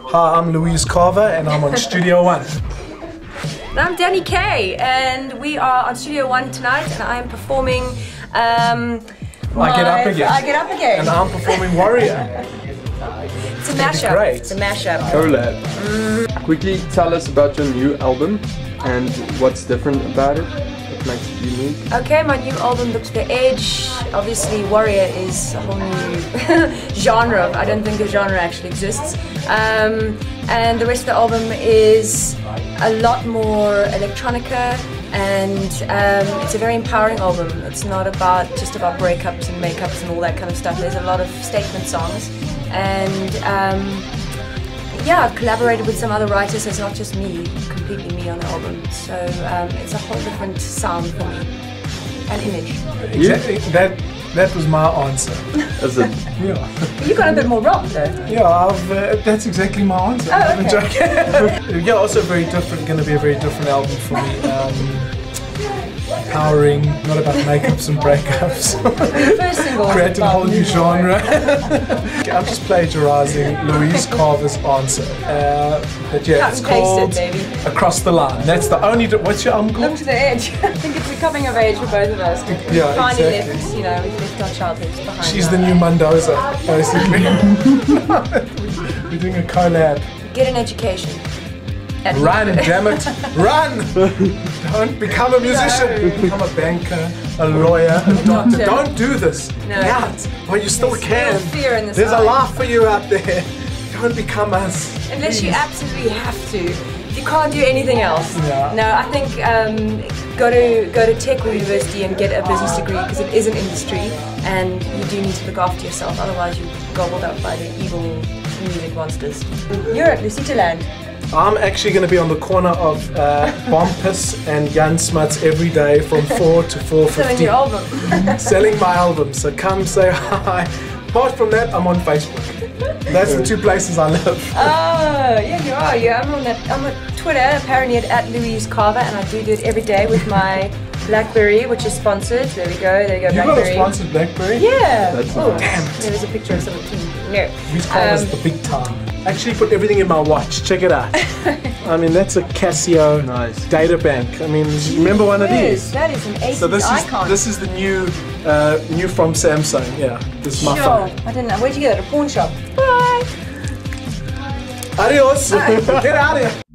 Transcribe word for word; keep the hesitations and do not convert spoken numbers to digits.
Hi, I'm Louise Carver and I'm on Studio One. And I'm Danny Kaye and we are on Studio One tonight and I'm performing um, I Get Up Again. I Get Up Again. And I'm performing Warrior. It's a mashup. Great. It's a mashup. Collab. Mm. Quickly tell us about your new album and what's different about it. What makes it unique? Okay, my new album, Look to the Edge. Obviously, Warrior is a whole new genre. I don't think the genre actually exists. Um, and the rest of the album is a lot more electronica, and um, it's a very empowering album. It's not about just about breakups and makeups and all that kind of stuff. There's a lot of statement songs, and um, yeah, I've collaborated with some other writers. So it's not just me, completely me on the album. So um, it's a whole different sound for me and image. Exactly. That that was my answer. Is it? Yeah. You got a bit more rock though. Yeah, I've, uh, that's exactly my answer. Oh, I'm okay. joking. Yeah, also very different. Going to be a very different album for me. Um, Empowering, not about makeups and breakups. The first single Creating a whole new genre. I'm just plagiarizing Louise Carver's answer. Uh, but yeah, Cut it's and paste called it, baby. Across the Line. That's the only. What's your album Look called? to the Edge. I think it's a coming of age for both of us. Yeah, Finally exactly. left, you know, we've left our childhoods behind. She's now. the new Mendoza, basically. We're doing a collab. Get an education. At Run, damn it, run! Don't become a musician. No. Become a banker, a lawyer, a doctor. Doctor. Don't do this. No. Out. Well, you still There's can. still fear in this There's a life. life for you out there. Don't become us. Unless you please. absolutely have to. You can't do anything else. Yeah. No, I think um, go to go to tech or university and get a business degree because it is an industry and you do need to look after yourself. Otherwise, you're gobbled up by the evil music monsters. You're at Lucita Land. I'm actually going to be on the corner of uh, Bompus and Jan Smuts every day from four to four Selling fifty. your album. Selling my album, so come say hi. Apart from that, I'm on Facebook. That's the two places I live. Oh, yeah, you are. Yeah, I'm on that. I'm on Twitter, apparently at Louise Carver, and I do do it every day with my BlackBerry, which is sponsored. There we go. There you go, You got a BlackBerry. sponsored BlackBerry? Yeah. That's oh, nice. Damn it. There's a picture of someone too. No. Louise Carver's Um, the big time. Actually put everything in my watch. Check it out. I mean, that's a Casio Nice. data bank. I mean, remember one of Yes, these? that is an eighties So this is icon. this is the new uh, new from Samsung. Yeah, this is my Sure. phone. I didn't know. Where'd you get it? At a pawn shop. Bye. Adios. Get out of here.